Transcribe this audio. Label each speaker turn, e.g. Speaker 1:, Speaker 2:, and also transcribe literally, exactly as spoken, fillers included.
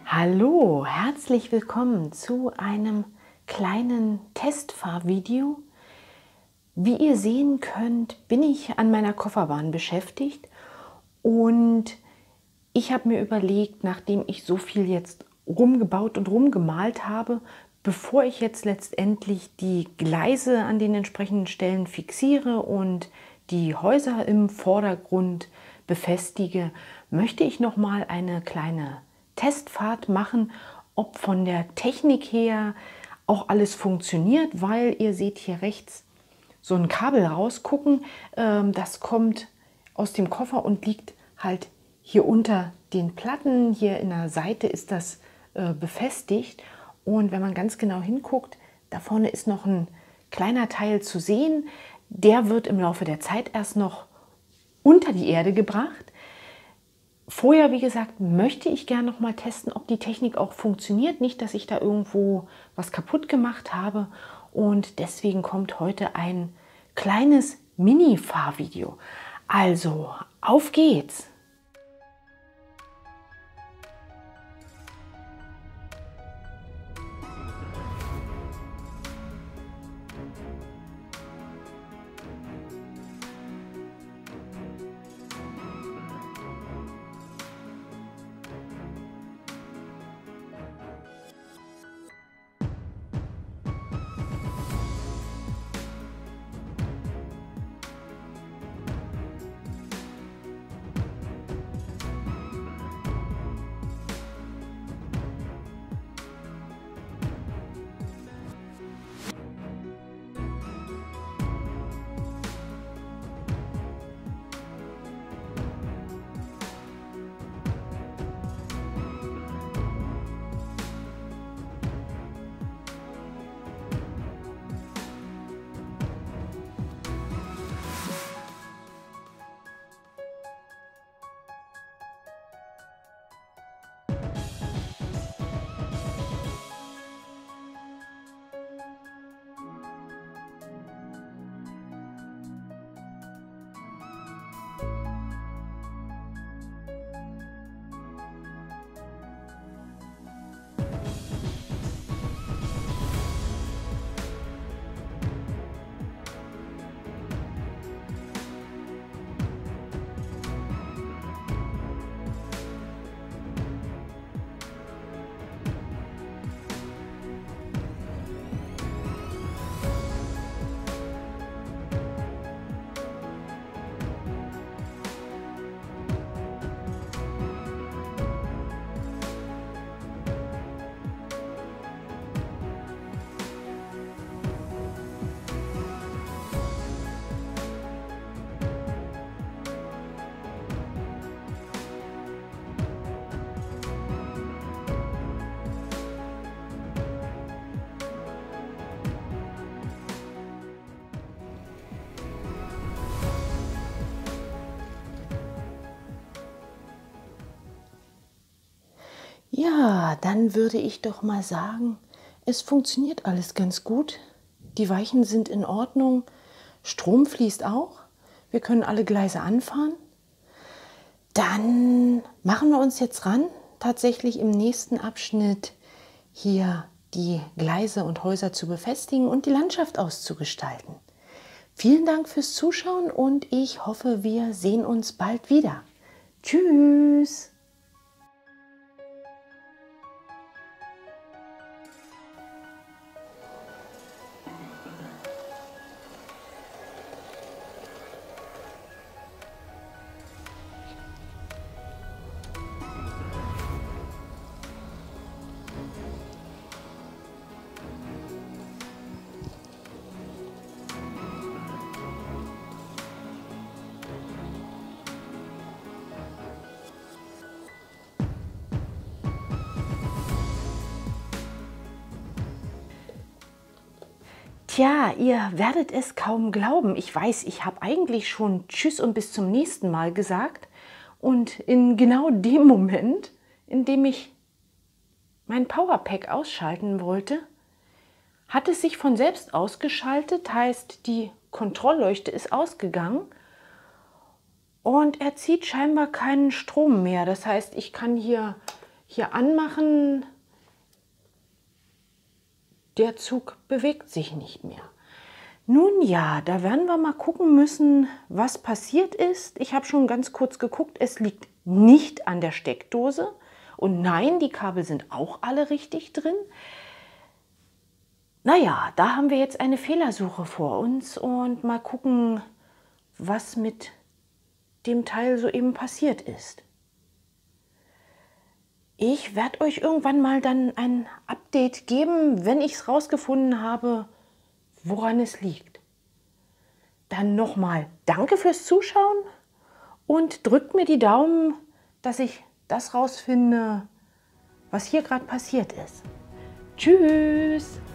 Speaker 1: Hallo, herzlich willkommen zu einem kleinen Testfahrvideo. Wie ihr sehen könnt, bin ich an meiner Kofferbahn beschäftigt und ich habe mir überlegt, nachdem ich so viel jetzt rumgebaut und rumgemalt habe, bevor ich jetzt letztendlich die Gleise an den entsprechenden Stellen fixiere und die Häuser im Vordergrund befestige, möchte ich noch mal eine kleine Testfahrt machen, ob von der Technik her auch alles funktioniert, weil ihr seht hier rechts so ein Kabel rausgucken. Das kommt aus dem Koffer und liegt halt hier unter den Platten. Hier in der Seite ist das befestigt. Und wenn man ganz genau hinguckt, da vorne ist noch ein kleiner Teil zu sehen. Der wird im Laufe der Zeit erst noch unter die Erde gebracht. Vorher, wie gesagt, möchte ich gerne noch mal testen, ob die Technik auch funktioniert. Nicht, dass ich da irgendwo was kaputt gemacht habe. Und deswegen kommt heute ein kleines Mini-Fahrvideo. Also, auf geht's! Ja, dann würde ich doch mal sagen, es funktioniert alles ganz gut. Die Weichen sind in Ordnung, Strom fließt auch, wir können alle Gleise anfahren. Dann machen wir uns jetzt ran, tatsächlich im nächsten Abschnitt hier die Gleise und Häuser zu befestigen und die Landschaft auszugestalten. Vielen Dank fürs Zuschauen und ich hoffe, wir sehen uns bald wieder. Tschüss! Tja, ihr werdet es kaum glauben. Ich weiß, ich habe eigentlich schon Tschüss und bis zum nächsten Mal gesagt. Und in genau dem Moment, in dem ich mein Powerpack ausschalten wollte, hat es sich von selbst ausgeschaltet. Heißt, die Kontrollleuchte ist ausgegangen und er zieht scheinbar keinen Strom mehr. Das heißt, ich kann hier hier anmachen. Der Zug bewegt sich nicht mehr. Nun ja, da werden wir mal gucken müssen, was passiert ist. Ich habe schon ganz kurz geguckt, es liegt nicht an der Steckdose. Und nein, die Kabel sind auch alle richtig drin. Naja, da haben wir jetzt eine Fehlersuche vor uns und mal gucken, was mit dem Teil soeben passiert ist. Ich werde euch irgendwann mal dann ein Update geben, wenn ich es rausgefunden habe, woran es liegt. Dann nochmal danke fürs Zuschauen und drückt mir die Daumen, dass ich das rausfinde, was hier gerade passiert ist. Tschüss!